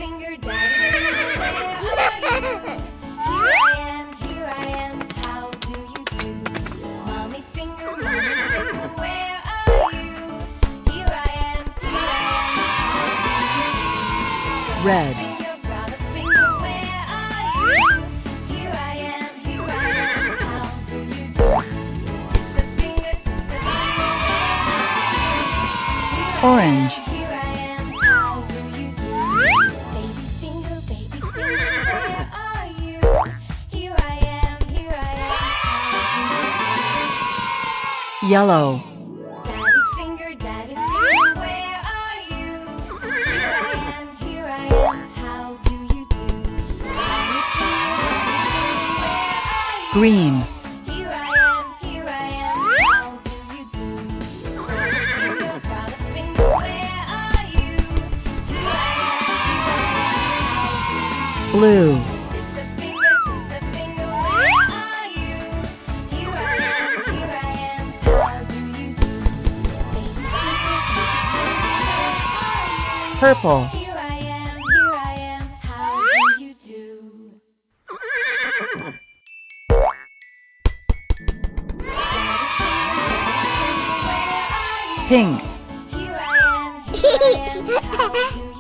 finger, daddy finger, where are you? Here I am, how do you do? Mommy finger, where are you? Here I am, how do you do? Red. Brother finger, where are you? Here I am, how do you do? Sister finger, where are you? Orange. Here I am, how do you do? Baby finger, where are you? Here I am, how Yellow. do you do? Daddy finger, where are you? Here I am, how do you do? Mommy finger, where are you? Green. Here I am, how do you do? Brother finger, where are you? Here I am, Blue. Sister finger, where are you? Here I am, how do you do? Baby finger, Purple. here I am, how do you do? Pink. Here I am, how do